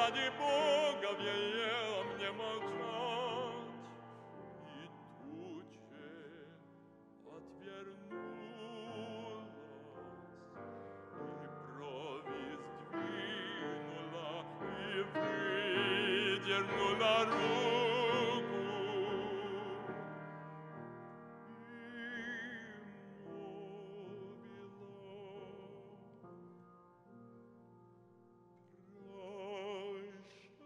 ради Бога велела мне молчать, и тучи отвернулась, и брови сдвинула, и выдернула руку, и молвила: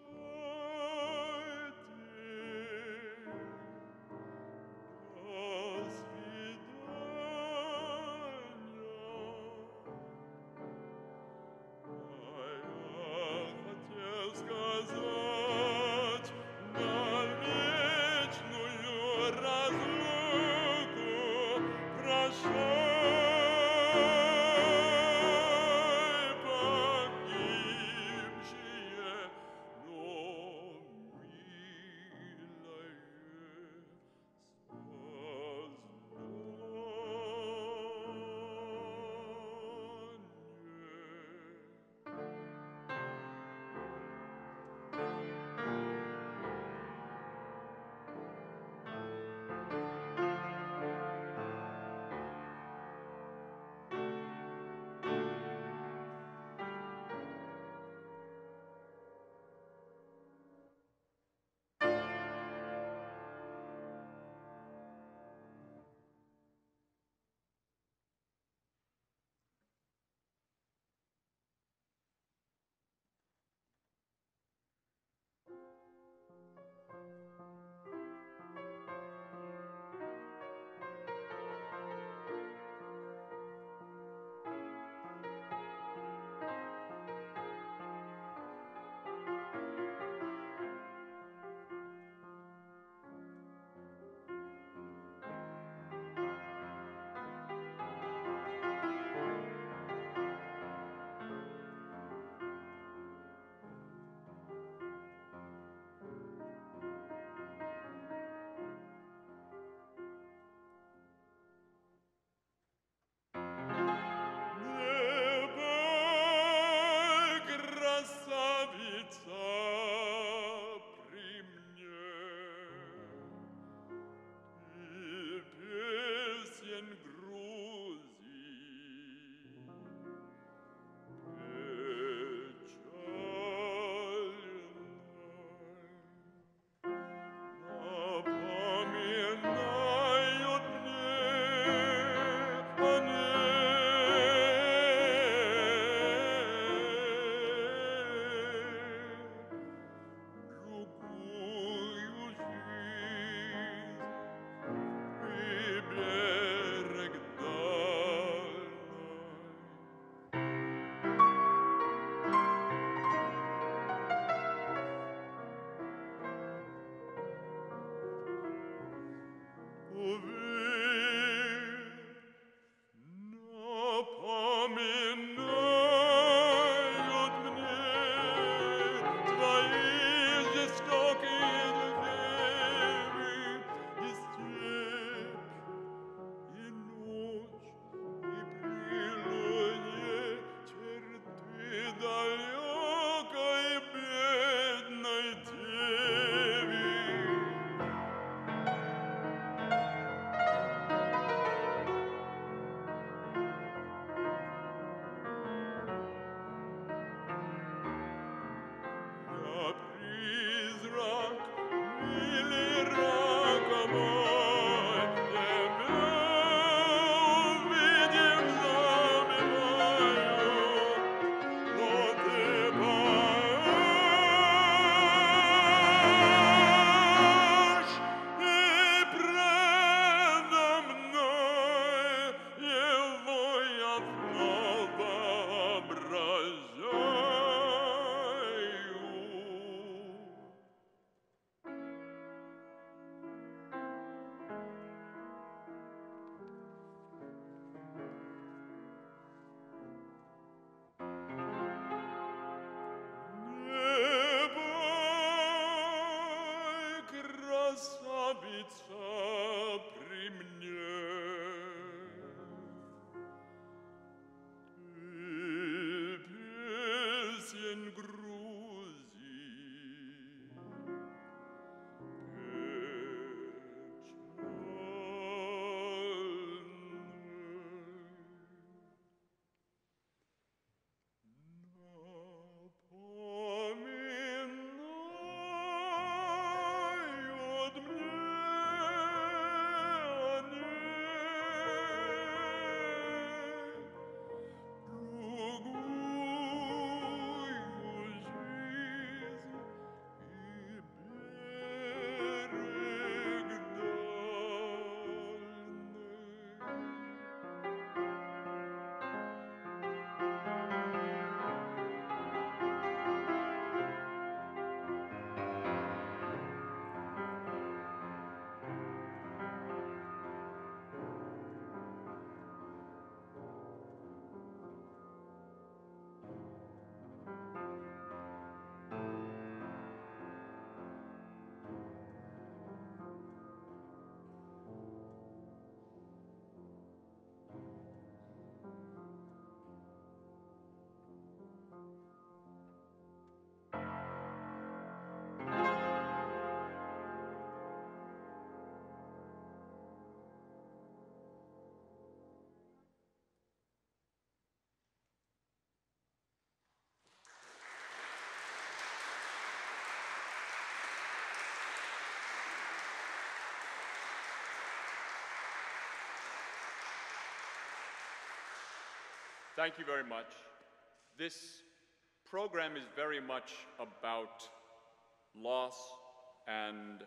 Thank you very much. This program is very much about loss and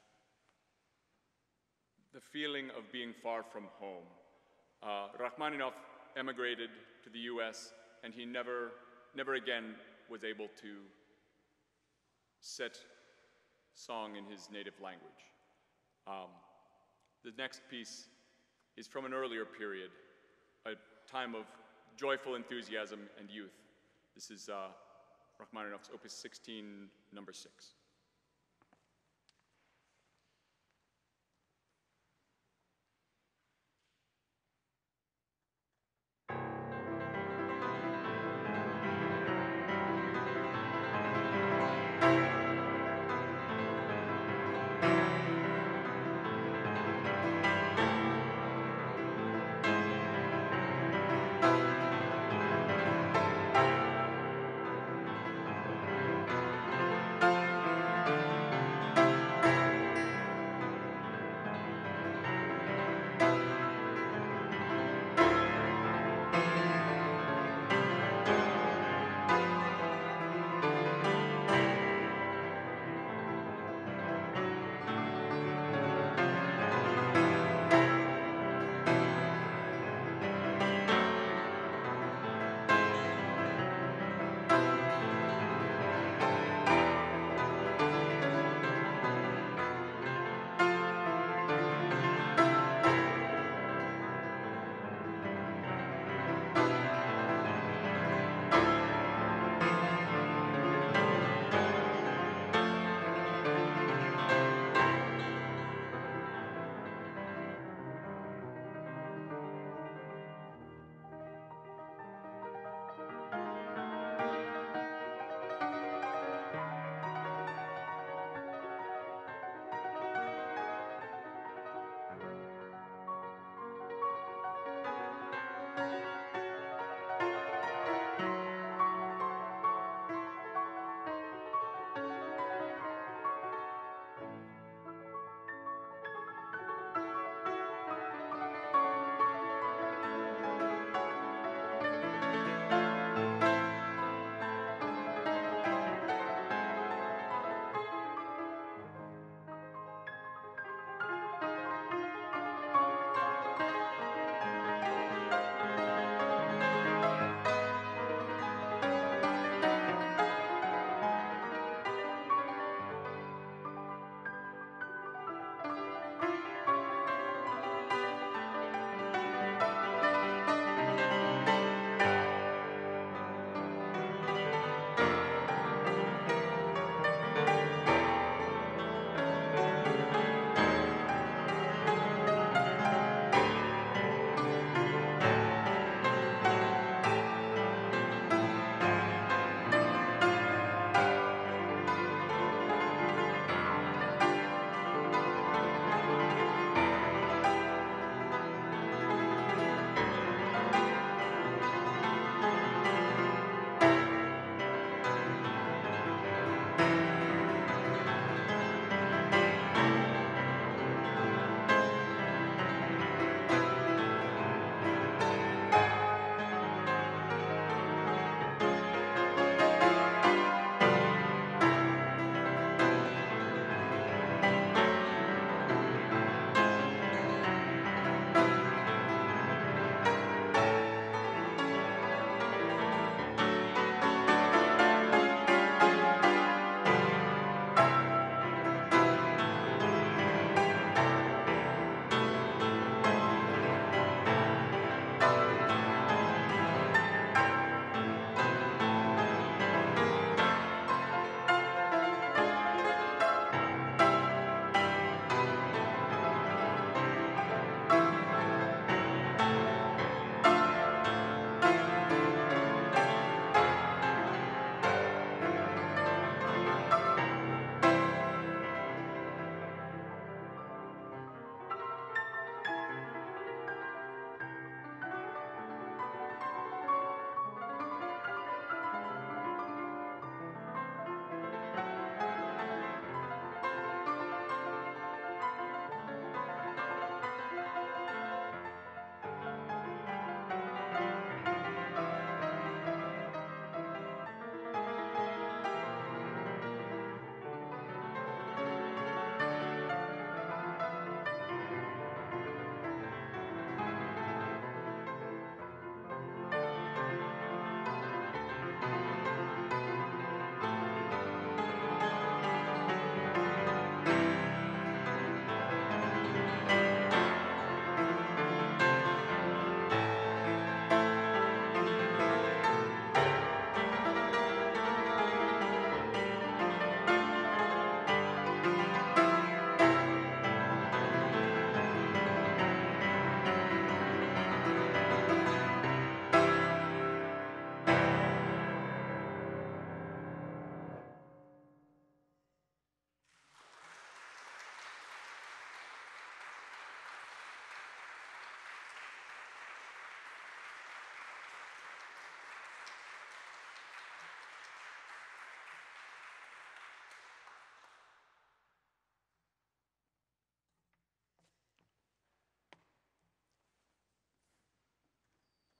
the feeling of being far from home. Rachmaninoff emigrated to the US, and he never again was able to set song in his native language. The next piece is from an earlier period, a time of joyful enthusiasm and youth. This is Rachmaninoff's Opus 16, number 6.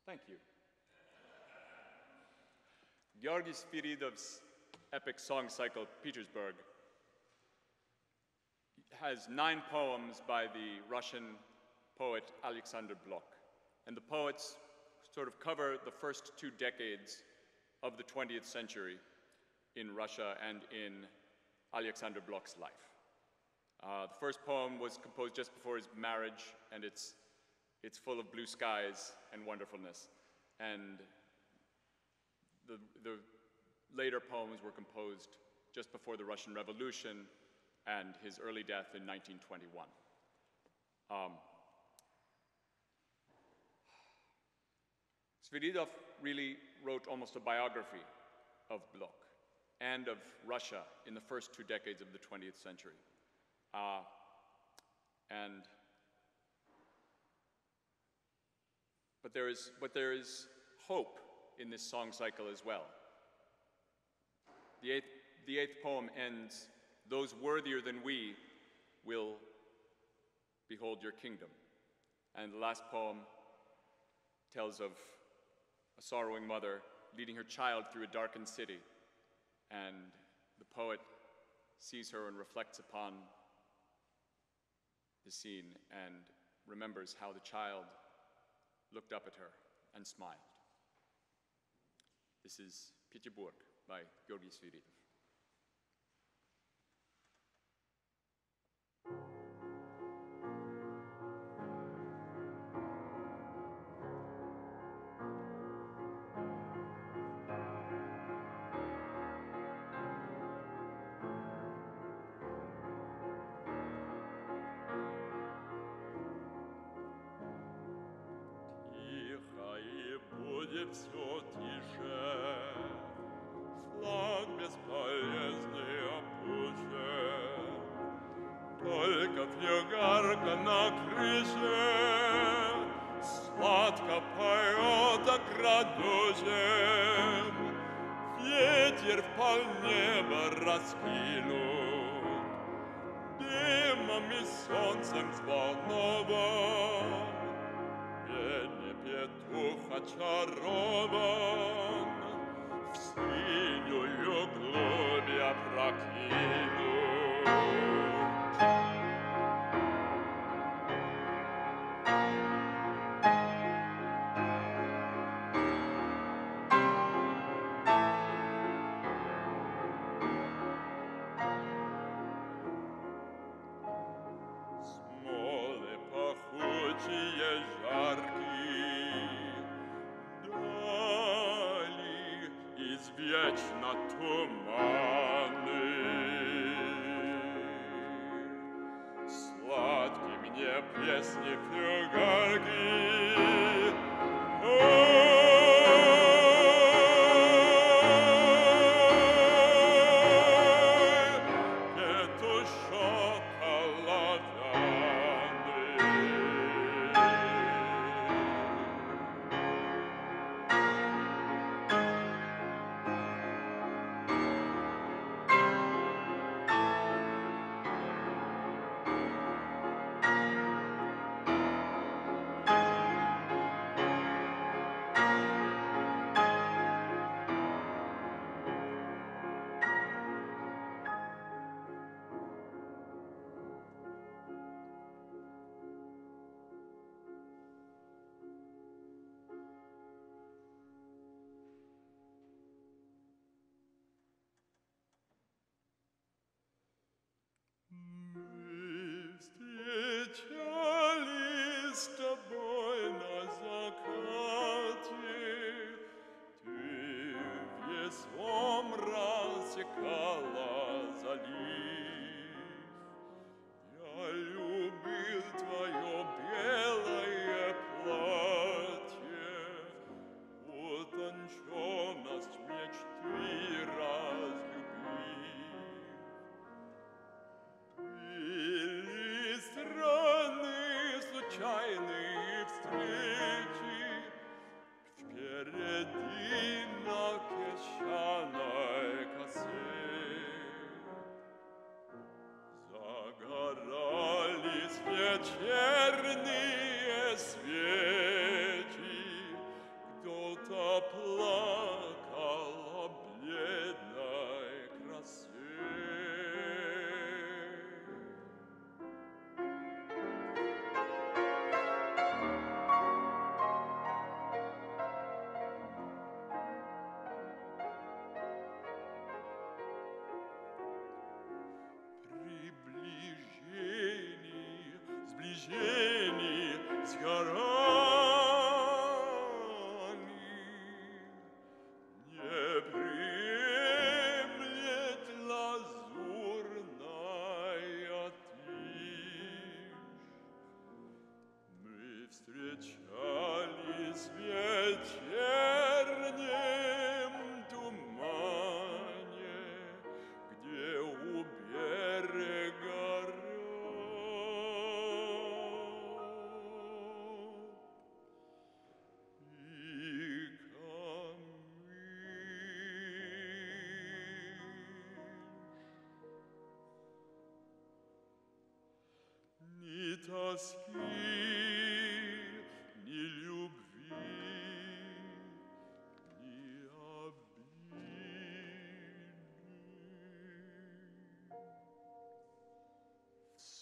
Thank you. Georgy Sviridov's epic song cycle, Petersburg, has 9 poems by the Russian poet Alexander Blok. And the poets sort of cover the first 2 decades of the 20th century in Russia and in Alexander Blok's life. The first poem was composed just before his marriage, and it's full of blue skies and wonderfulness. And the later poems were composed just before the Russian Revolution and his early death in 1921. Sviridov really wrote almost a biography of Blok and of Russia in the first 2 decades of the 20th century. But there is hope in this song cycle as well. The eighth poem ends, "Those worthier than we will behold your kingdom." And the last poem tells of a sorrowing mother leading her child through a darkened city, and the poet sees her and reflects upon the scene and remembers how the child looked up at her and smiled. This is Petersburg by Georgy Sviridov. Все тише, флаг бесполезный опущен, только фигарка на крыше сладко поет о грядущем, ветер в полнеба раскинут, дымом и солнцем взволнован. Петух очарован, в синюю глубь опрокинут. Смолы пахучие, жаркие, извечно туманы. Сладки мне песни фигарки, петушок оловянный. Встречались с тобой на закате, ты веслом рассекала залив. Я любил твое белое платье, утонченность мечты разлюбив. Случайные встречи впереди на песчаной косе. Загорались вечерние свечи,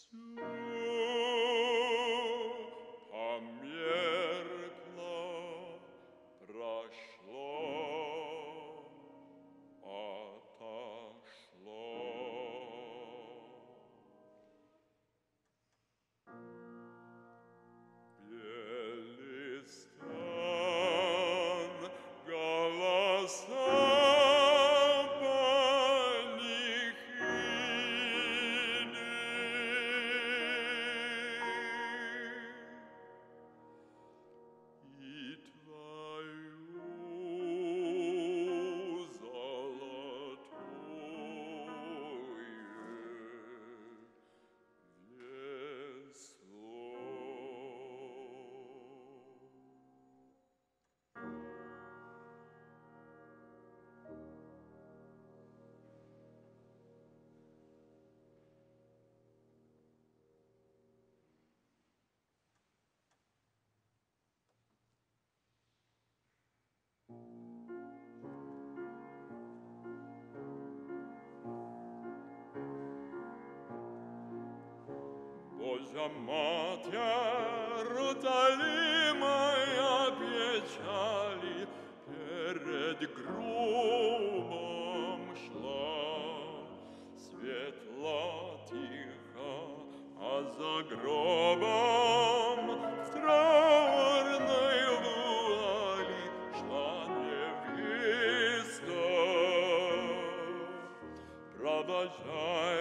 Божья Матерь, утолимая печали, перед гробом шла. Светло, тихо, а за гробом в траурной вуали шла невеста, провожая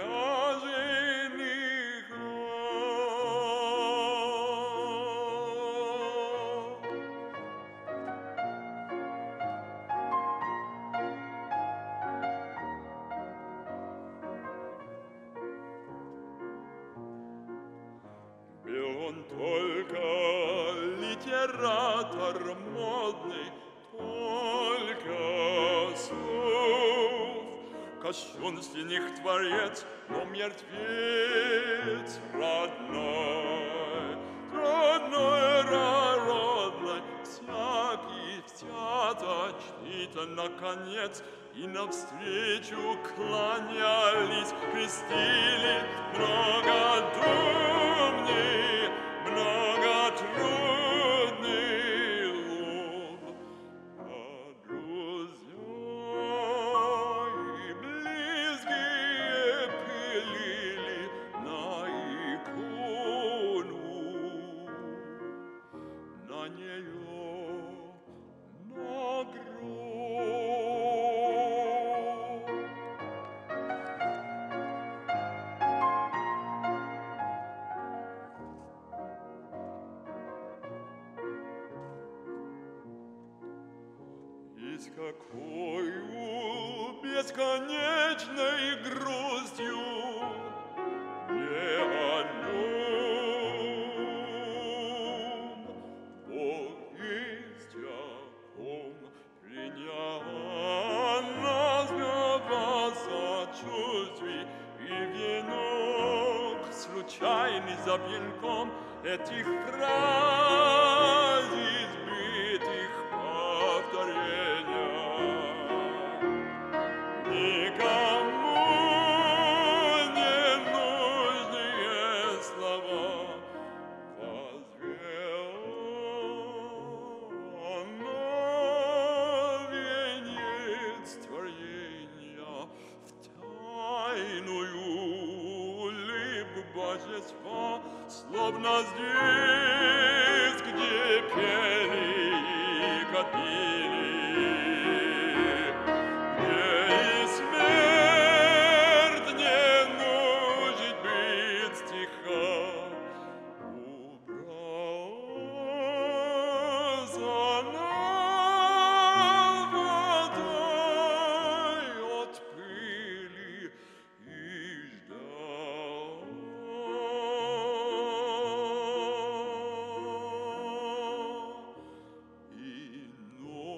только литератор модный, только слов. Кощунственных творец, но мертвец родной, родной, всякий в театр чтит, наконец, и навстречу кланялись, крестили многодумный, многотрудный лоб. А друзья и близкие пилили на икону, на нее, на гроб. И с какою бесконечной грустью не о нем повесть о ком приняла нас сочувствий и венок случайный за пеньком этих фраз избитых повторения. Никому не нужные слова возвела на венец творения в тайную улыбку божества, словно здесь, где пели и копили, где и смерть не может быть стиха, убрана водой от пыли и ждала. И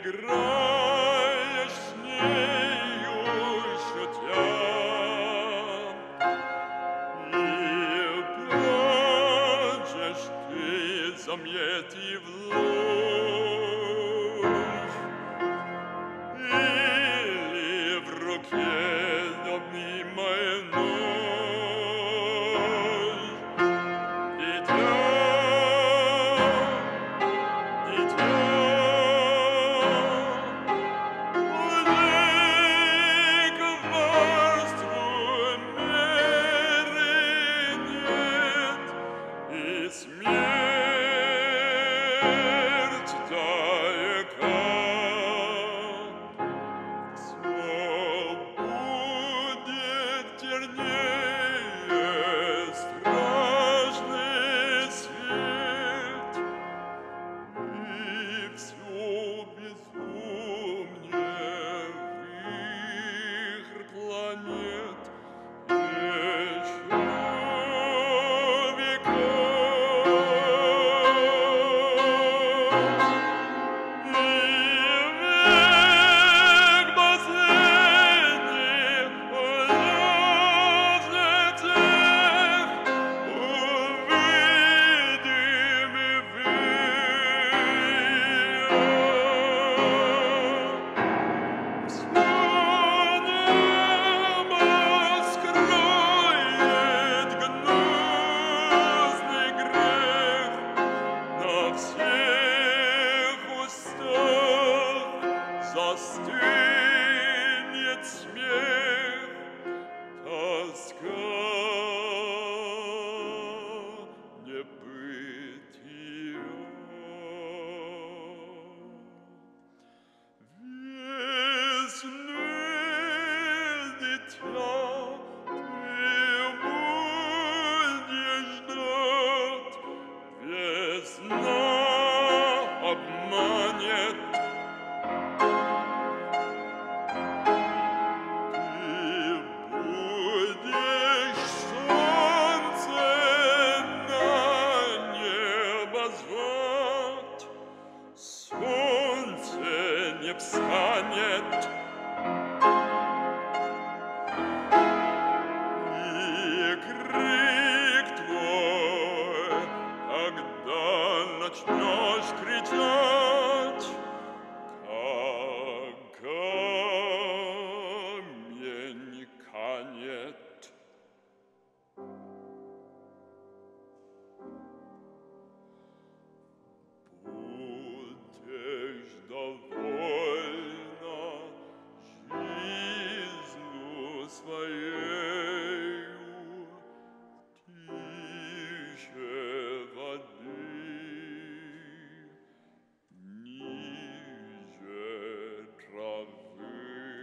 играешь с нею, шутя, и плачешь ты, заметив ложь, или в руке любимой нож. Дитя, дитя, уже коварству меры нет, и смерть далека. Всё будет тернее страшный свет, и всё безумнее вихрь планет еще века. И век последний ляжет всех, увидим и всё небо скроет гнусный грех, на всех устах застынет смех, тоска небытия. Весны, дитя, ты будешь ждать, весна обманет. Ты будешь солнце на небо звать, солнце не встанет. И крик твой, когда начнешь кричать, как камень канет. Будешь довольна жизнью своею, тише воды, ниже травы.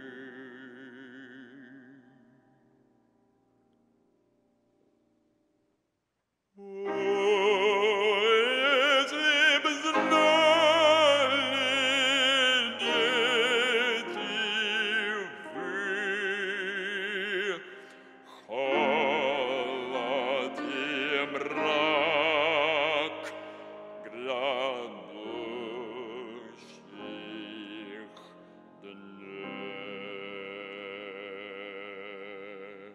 О, если б знали дети вы холод и мрак грядущих дней.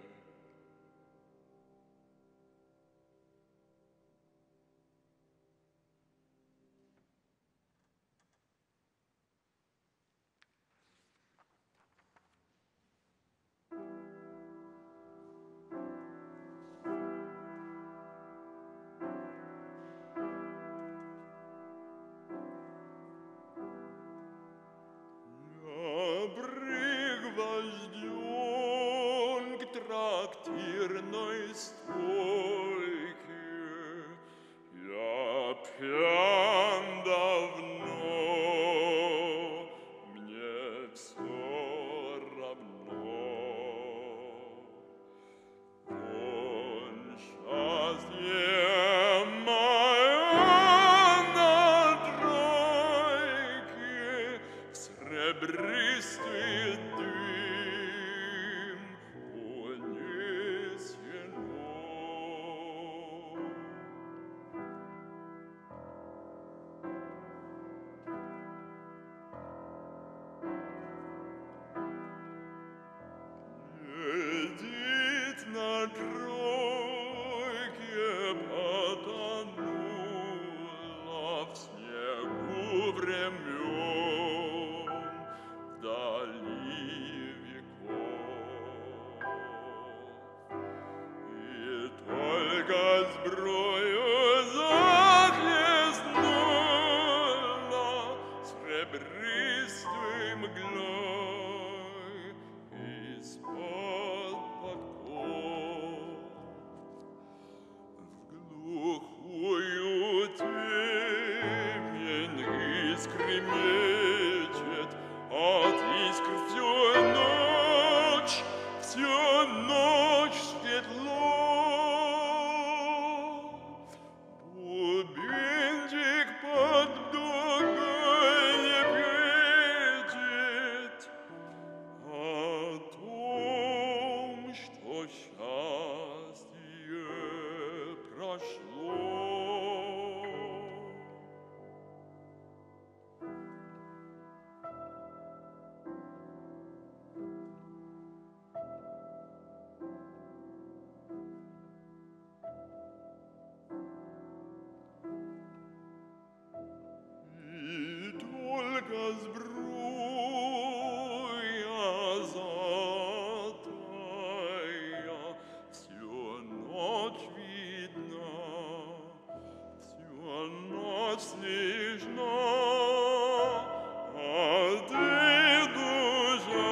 брою захлестнула сребристой мглой из-под подков. В глухую темень искры мечет, от искр всю ночь светло. Бубенчик под дугой лепечет о том, что счастье прошло. И только сбруя золотая всю ночь видна, всю ночь снежна, а ты, душа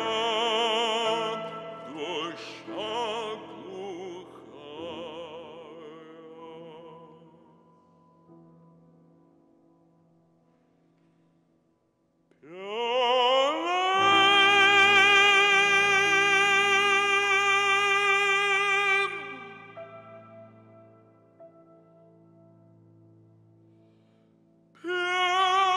глухая.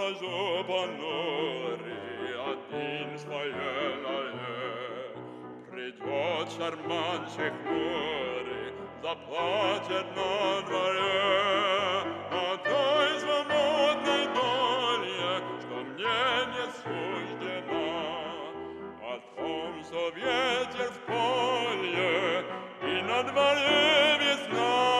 брожу понурый один свое норе. Придет шарманщик хмурый, заплачет на дворе о той свободной доле, что мне не суждена, о том, что ветер в поле и на дворе весна.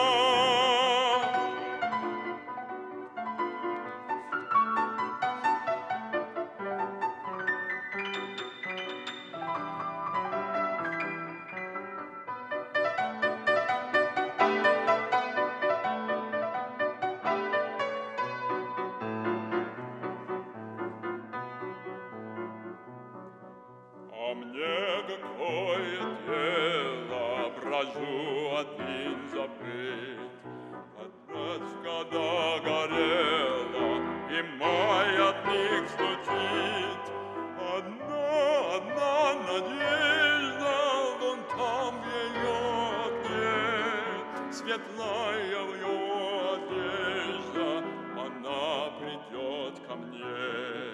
А мне какое дело, брожу один забыт. Одна догорела, и маятник стучит. Одна надежда, вон там в ее окне, светлая в ее одежда, она придет ко мне.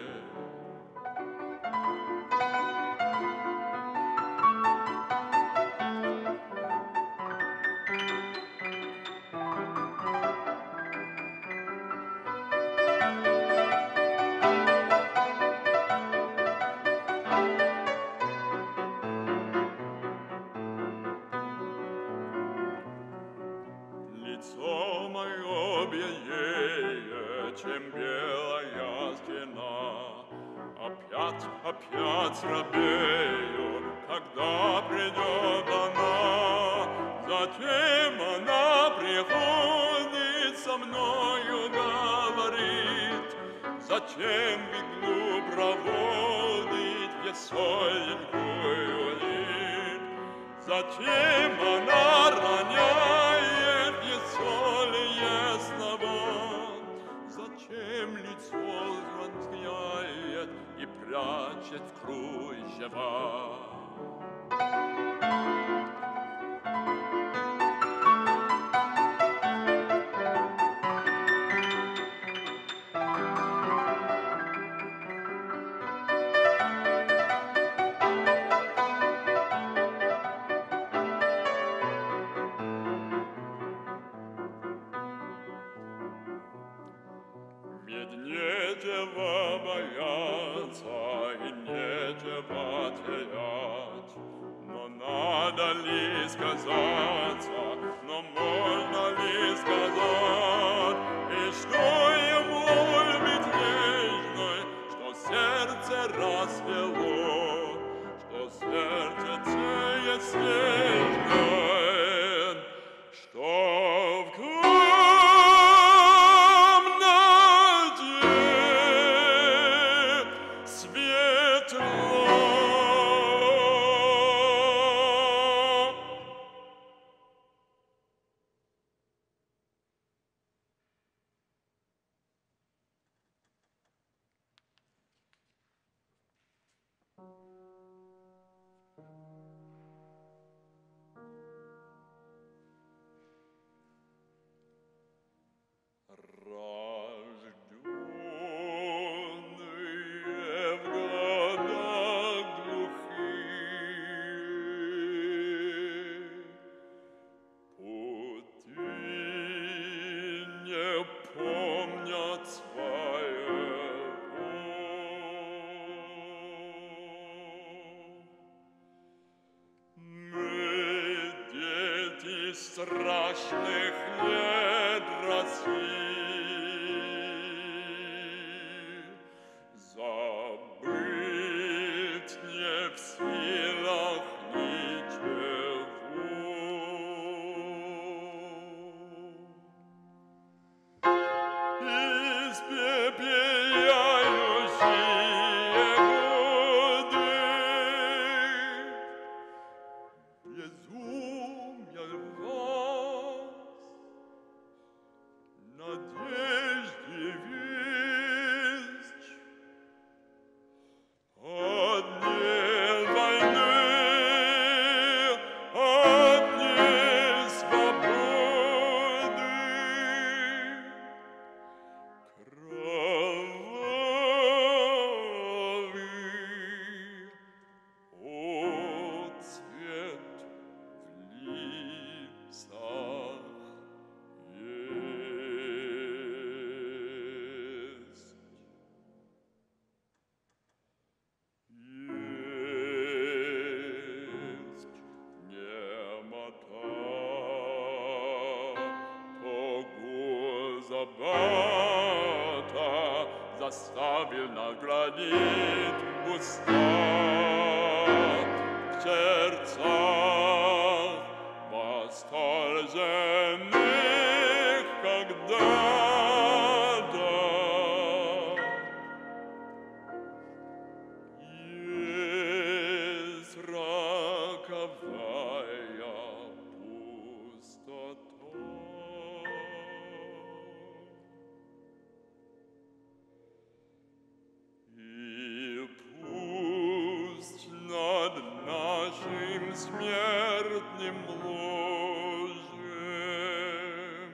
Лицо мое белее, чем белая стена. Опять робею, когда придет она. Затем она приходит, со мною говорит. Зачем иглу проводит, веселенькую лит? Зачем она роняет веселый ясного? Зачем лицо звонкает и прячет кружева? Ведь нечего бояться и нечего терять. Но надо ли сказаться, но можно ли сказать? И что ему быть нежной, что сердце расцвело, что сердце есть снежное, что в страшных лет России забыть не в силах ничего. Испепеляющие годы, безумие вас, надежде весть, одни войны, одни свободы, кровь забата заставил наградить уста в сердцах восторженных когда-то. Есть роковая пустота. И пусть над нашим смертным ложем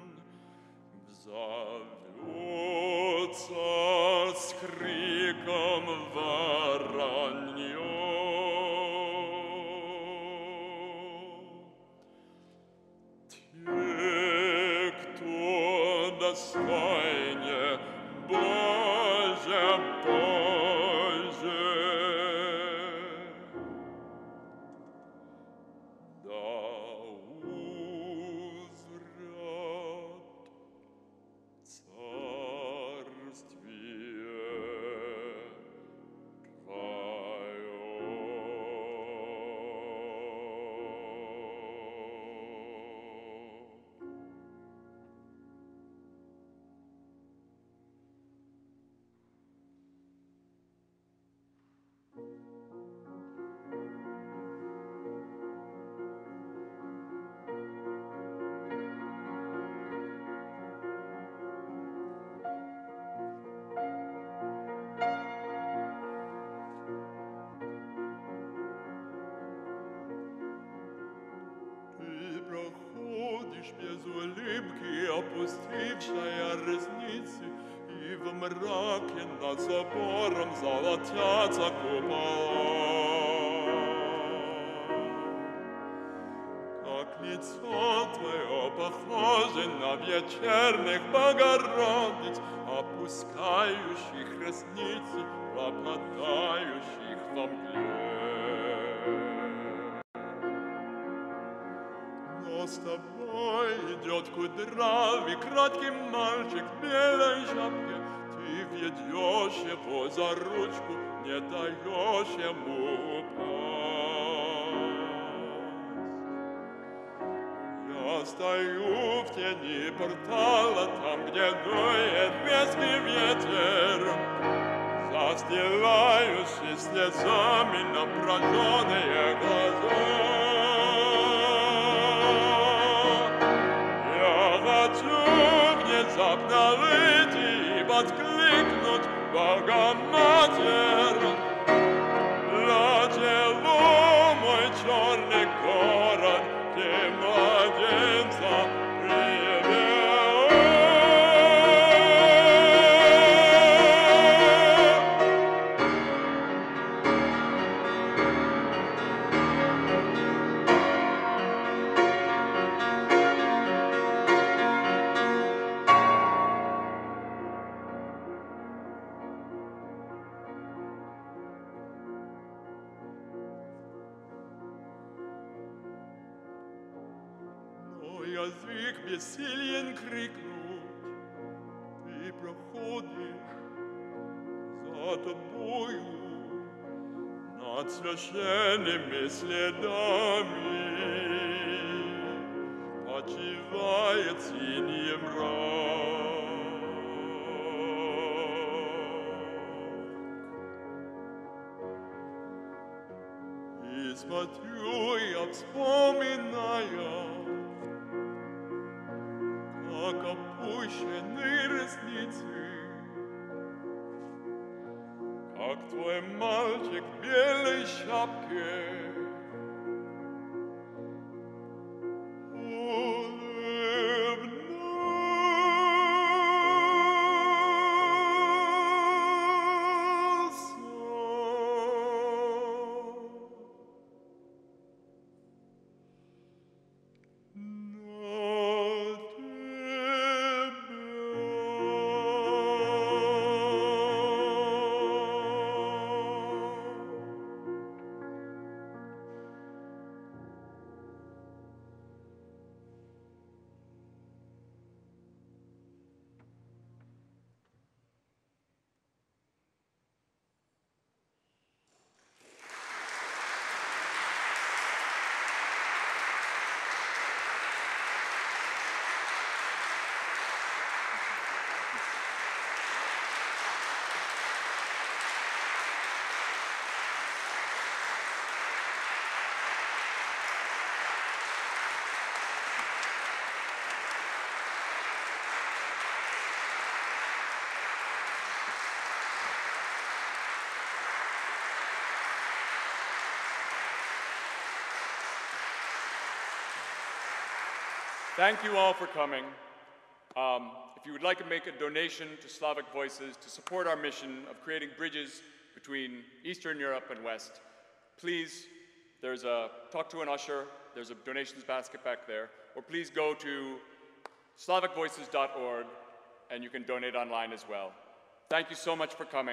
взовется с криком воронье. Те, кто достойнее, Боже, Боже, да узрят царствие Ты проходишь без улыбки, опустившая ресницы, и в мраке над собором золотятся купола. Как лицо твое похоже на вечерних Богородиц, опускающих ресницы, пропадающих во мгле. Но с тобой идет кудрявый, краткий мальчик в белой шапке. Ты ведешь его за ручку, не даешь ему упасть. Я стою в тени портала, там, где дует веский ветер, застилающий слезами напроженные глаза. Внезапно выйти и подкликнуть Богоматерь. Для чего мой черный город ты младенца привел? Язык бессилен крикнуть, ты проходишь за тобою над священными следами, почивает синий мрак. И смотрю я, вспоминая, как опущены ресницы, как твой мальчик в белой шапке улыбнулся. Thank you all for coming. If you would like to make a donation to Slavic Voices to support our mission of creating bridges between Eastern Europe and West, please, talk to an usher, there's a donations basket back there, or please go to slavicvoices.org and you can donate online as well. Thank you so much for coming.